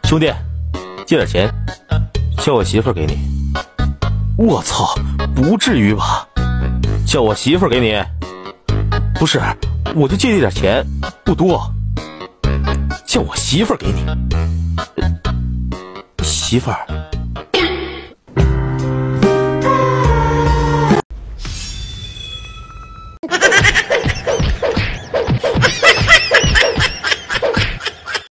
兄弟，借点钱，叫我媳妇儿给你。我操，不至于吧？叫我媳妇儿给你？不是，我就借你点钱，不多。叫我媳妇儿给你。媳妇儿。